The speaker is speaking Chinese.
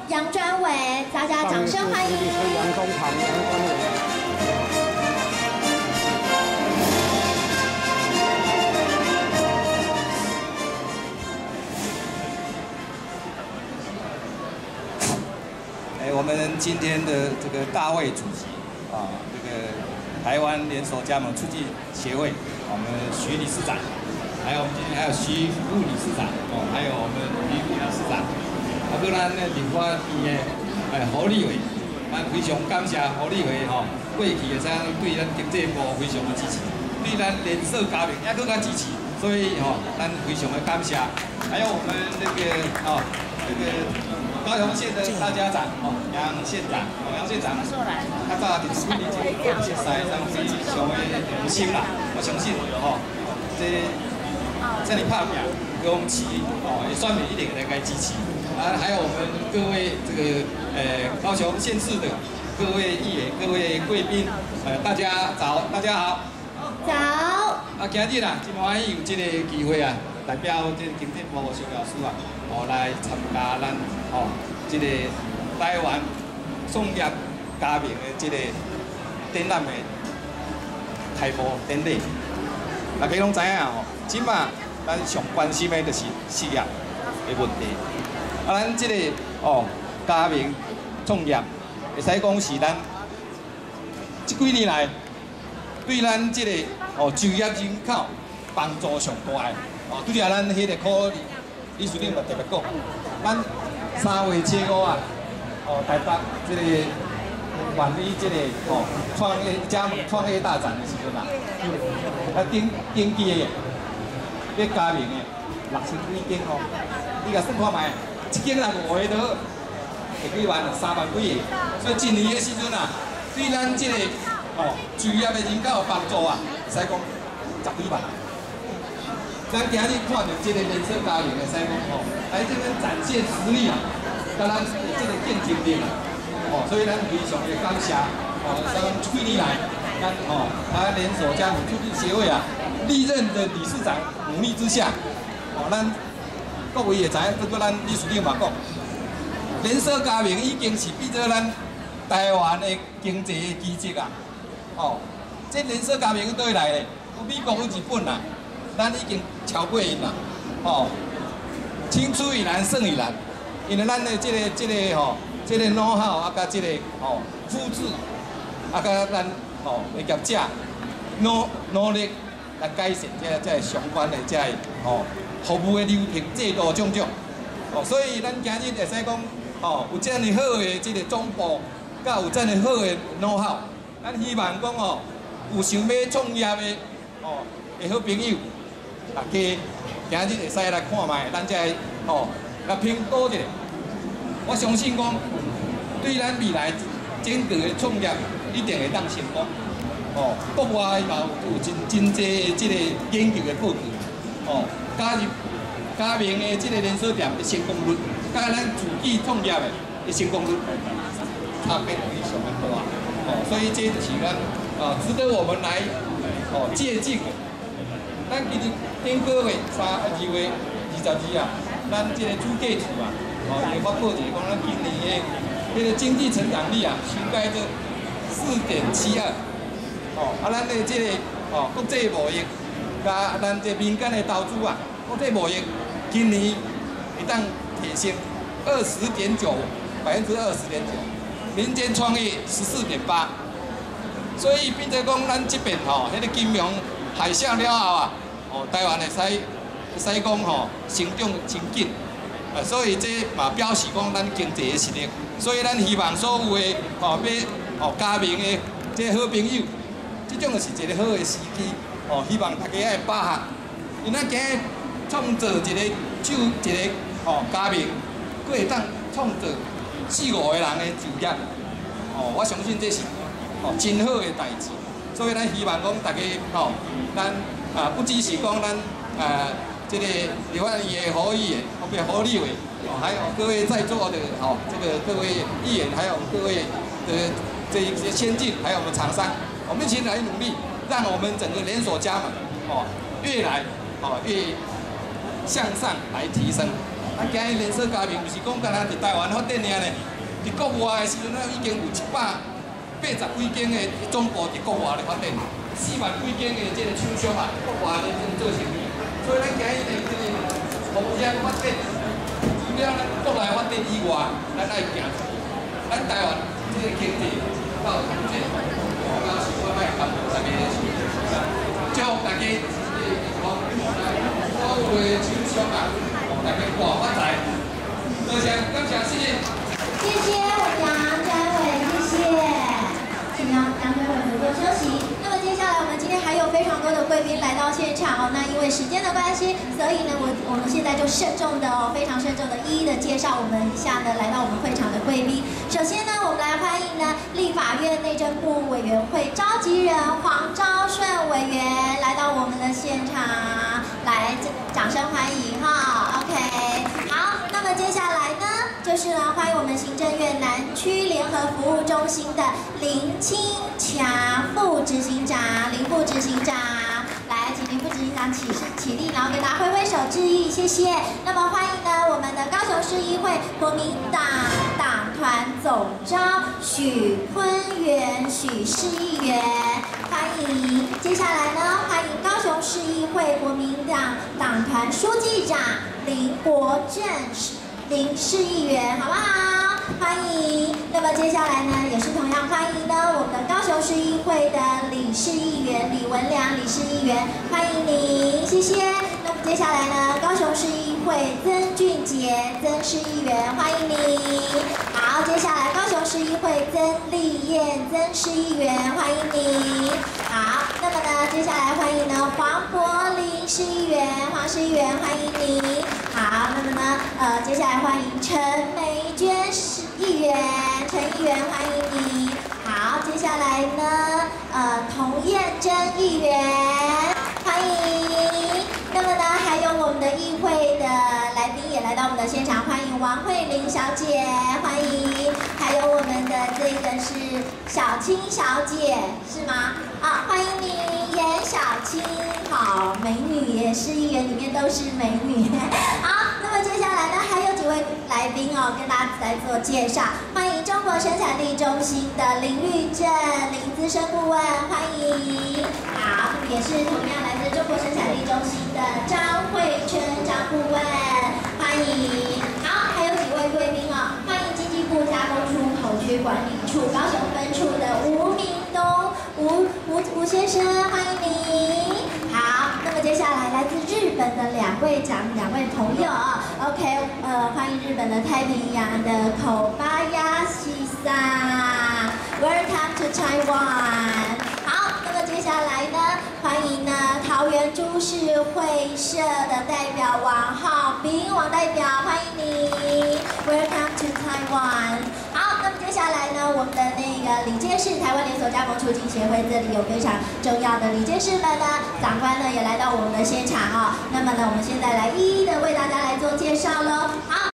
杨专委，大家掌声欢迎。 杨中堂杨专委。 我们今天的这个大会主席啊，这个台湾连锁加盟促进协会，我们徐理事长，还有我们今天还有徐副理事长哦，还有我们李理事长，啊，搁咱的立法院的侯立伟，咱非常感谢侯立伟吼，过去会使对咱经济部非常的支持，对咱连锁加盟也更加支持，所以吼，咱非常的感谢，还有我们这个哦，这个。 高雄县的大家长哦，杨县长，杨县长，他早伫几年前熟悉咱非常的用心啦，我相信哦，这里拍拼，高雄市哦，也选民一定来该支持。啊，还有我们各位这个高雄县市的各位议员、各位贵宾，大家早，大家好。 早。 啊，今日啦，真欢喜有这个机会啊，代表这经济部徐老师啊。 哦，来参加咱哦，这个台湾创业家庭的这个展览的开幕典礼。大家拢知影哦，即马咱上关心的就是失业的问题。啊，咱这个哦家庭创业，会使讲是咱这几年来对咱这个哦就业人口帮助上大的。哦，拄则咱迄个科。 理事长嘛特别讲，咱3月7号啊，哦，台北这个万里这个哦创业加盟创业大展的时阵啊，登记的要加盟的6000几间哦，你甲算看卖，一间人5个多，会几万，3万几个，所以今年的时阵啊，对咱这个哦就业的人口有帮助啊，使讲10几万。 咱今日看到这个连锁家庭的使讲吼，来这边展现实力啊，甲咱这个竞争力啊，哦，所以咱非常的感谢哦，咱几年来，咱哦，台湾连锁加盟促进协会啊，历任的理事长努力之下，哦，咱各位也知，包括咱理事长嘛讲，连锁加盟已经是变做咱台湾的经济的基石啊，哦，这连锁加盟倒来咧，有美国有日本啦。 咱已经超过因啦，哦，青出于蓝胜于蓝，因为咱的这个吼，这个 know how 啊，甲这个哦复制，啊，甲咱哦的业者努力来改善这相关的这哦服务的流程制度种种，哦，所以咱今日会使讲哦，有这样的好的这个总部，甲有这样的好的 know how， 咱希望讲哦，有想要创业的哦的好朋友。 大家今日会使来看卖，咱这哦来评估一下。我相信讲，对咱未来整个的创业一定会当成功。哦，国外嘛有真济这个研究的报告。哦，加盟的这个连锁店的成功率，甲咱自己创业的成功率差别非常的大。哦，所以这就是咱值得我们来借鉴的。 咱其实顶个月2月22啊，咱这个主计处啊，也发布一个讲咱今年的这个经济成长率啊，修改做4.72。哦，啊，咱的这个国际贸易，加咱这民间的投资啊，国际贸易今年会当提升20.9%，20.9%，民间创业14.8%，所以变做讲咱这边迄个金融。 海啸了后啊，哦，台湾会使讲吼成长真紧，所以这嘛表示讲咱经济的实力，所以咱希望所有的要加盟的这好朋友，这种就是一个好的时机，哦，希望大家爱把握，因咱今日创造一个加盟，佫会当创造4、5个人的就业，哦，我相信这是真好的代志。 所以咱希望讲大家咱不只是讲咱这个立法院的侯议员，后面侯立委，还有各位在座的这个各位议员，还有各位的这一些先进，还有我们厂商，我们一起来努力，让我们整个连锁加盟越来越向上来提升。 咱今日连锁加盟，就是讲敢若伫台湾发展尔呢，伫国外的时阵，已经有180几间的总部伫国外咧发展，4万几间的这个厂商啊，国外咧做生意。所以咱今日咧这个互相发展，除了咱国内发展以外，咱爱行出去。咱台湾这个经济到现在，我讲是我卖干啥物事，祝福大家所有的厂商啊，大家大发财。多谢，感谢，谢谢。 谢谢杨专委，谢谢，请杨专委回座休息。那么接下来我们今天还有非常多的贵宾来到现场哦。那因为时间的关系，所以呢，我们现在就慎重的非常慎重的一一的介绍我们以下呢来到我们会场的贵宾。首先呢，我们来欢迎呢立法院内政部委员会召集人黄昭顺委员来到我们的现场，来掌声欢迎哈。OK， 好，那么接下来呢？就是呢，欢迎我们行政院南区联合服务中心的林清强副执行长，林副执行长，来，请林副执行长起立，然后给大家挥挥手致意，谢谢。那么欢迎呢，我们的高雄市议会国民党党团总召许坤元许市议员，欢迎。接下来呢，欢迎高雄市议会国民党党团书记长林国正林市议员，好不好？欢迎。那么接下来呢，也是同样欢迎呢我们的高雄市议会的理事议员李文良理事议员，欢迎您，谢谢。那么接下来呢，高雄市议会曾俊杰曾市议员，欢迎您。好，接下来高雄市议会曾丽燕曾市议员，欢迎您。好，那么呢，接下来欢迎呢黄柏林市议员，黄市议员，欢迎您。好，那么呢，接下来欢迎陈美娟市议员，陈议员，欢迎你。好，接下来呢，童燕珍议员，欢迎。那么呢，还有我们的议会的来宾也来到我们的现场，欢迎王慧玲小姐，欢迎。还有我们的这个是小青小姐，是吗？啊，欢迎你，严小青，好，美女也是议员里面都是美女。好，那么接下来呢，还有几位来宾哦，跟大家来做介绍。欢迎中国生产力中心的林玉正林资深顾问，欢迎。好，也是同样来自中国生产力中心的张慧春张顾问，欢迎。好，还有几位贵宾哦，欢迎经济部加工出口区管理处高雄分处的吴明东吴先生，欢迎您。好，那么接下来来自日本的两位朋友啊 ，OK， 欢迎日本的太平洋的口巴亚西桑 ，Welcome to Taiwan。好，那么接下来呢，欢迎呢桃园株式会社的代表王浩斌王代表，欢迎你 ，Welcome to Taiwan。好，那么接下来呢，我们的那个理监事台湾连锁加盟促进协会这里有非常重要的理监事们呢，长官呢也来到我们的现场哦。那么呢，我们现在来一一的为大家来做介绍喽。好。